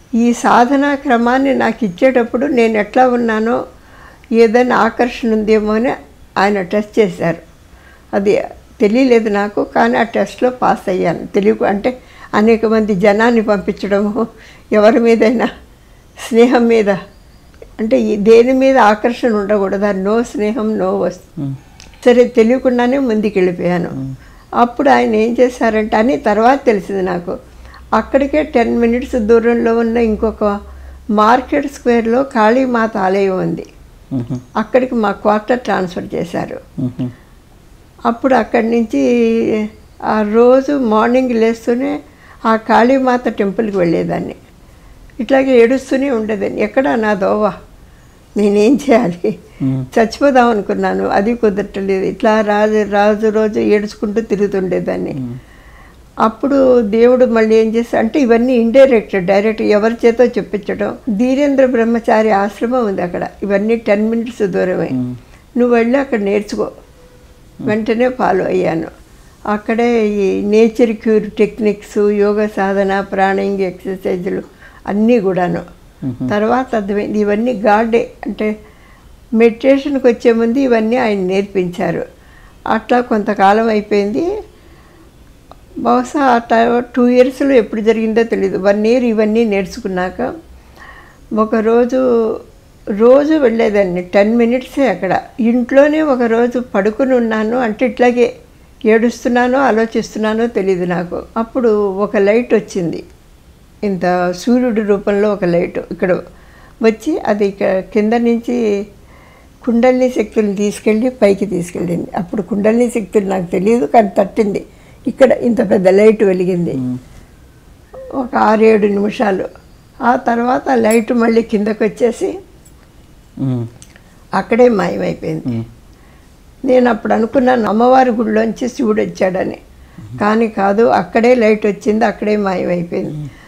ఈ సాధనా క్రమాన్ని నాకు ఇచ్చేటప్పుడు నేను ఎట్లా ఉన్నానో ఏదైనా ఆకర్షణ ఉందేమో అని ఆయన టెస్ట్ చేశారు. అది తెలియలేదు నాకు, కానీ ఆ టెస్ట్లో పాస్ అయ్యాను. తెలియకు అంటే అనేక మంది జనాన్ని పంపించడము, ఎవరి మీదైనా స్నేహం మీద అంటే దేని మీద ఆకర్షణ ఉండకూడదు, నో స్నేహం నో వస్తు. సరే తెలియకుండానే ముందుకు వెళ్ళిపోయాను. అప్పుడు ఆయన ఏం చేశారంటే అని తర్వాత తెలిసింది నాకు, అక్కడికే 10 minutes దూరంలో ఉన్న ఇంకొక మార్కెట్ స్క్వేర్లో కాళీమాత ఆలయం ఉంది, అక్కడికి మా క్వార్టర్ ట్రాన్స్ఫర్ చేశారు. అప్పుడు అక్కడి నుంచి ఆ రోజు మార్నింగ్ లేస్తూనే ఆ కాళీమాత టెంపుల్కి వెళ్ళేదాన్ని. ఇట్లాగే ఏడుస్తూనే ఉండేదాన్ని, ఎక్కడ నా దోవ, నేనేం చేయాలి, చచ్చిపోదాం అనుకున్నాను, అది కుదరట్లేదు. ఇట్లా రోజు ఏడుచుకుంటూ తిరుగుతుండేదాన్ని. అప్పుడు దేవుడు మళ్ళీ ఏం చేస్తా అంటే ఇవన్నీ డైరెక్ట్ ఎవరి చేతో చెప్పించడం. ధీరేంద్ర బ్రహ్మచారి ఆశ్రమం ఉంది అక్కడ, ఇవన్నీ 10 minutes దూరమే, నువ్వు వెళ్ళి అక్కడ నేర్చుకో. వెంటనే ఫాలో అయ్యాను. అక్కడే ఈ నేచర్ క్యూర్ టెక్నిక్స్, యోగ సాధన, ప్రాణాయామ ఎక్సర్సైజులు అన్నీ కూడాను. తర్వాత అర్థమైంది ఇవన్నీ గాడే, అంటే మెడిటేషన్కి వచ్చే ముందు ఇవన్నీ ఆయన నేర్పించారు. అట్లా కొంతకాలం అయిపోయింది. బహుశా ఆ 2 yearsలో ఎప్పుడు జరిగిందో తెలియదు. 1 year ఇవన్నీ నేర్చుకున్నాక రోజు వెళ్ళేదాన్ని, 10 minutes అక్కడ. ఇంట్లోనే ఒకరోజు పడుకుని ఉన్నాను, అంటే ఇట్లాగే ఏడుస్తున్నానో ఆలోచిస్తున్నానో తెలియదు నాకు. అప్పుడు ఒక లైట్ వచ్చింది, ఇంత సూర్యుడి రూపంలో ఒక లైట్ ఇక్కడ వచ్చి అది ఇక్కడ కింద నుంచి కుండలిని శక్తులు తీసుకెళ్ళి పైకి తీసుకెళ్ళింది. అప్పుడు కుండలిని శక్తులు నాకు తెలియదు, కానీ తట్టింది. ఇక్కడ ఇంత పెద్ద లైట్ వెలిగింది ఒక 6-7 నిమిషాలు. ఆ తర్వాత లైట్ మళ్ళీ కిందకు వచ్చేసి అక్కడే మాయమైపోయింది. నేను అప్పుడు అనుకున్నాను అమ్మవారి గుడిలోంచి శివుడు వచ్చాడని, కానీ కాదు, అక్కడే లైట్ వచ్చింది, అక్కడే మాయమైపోయింది.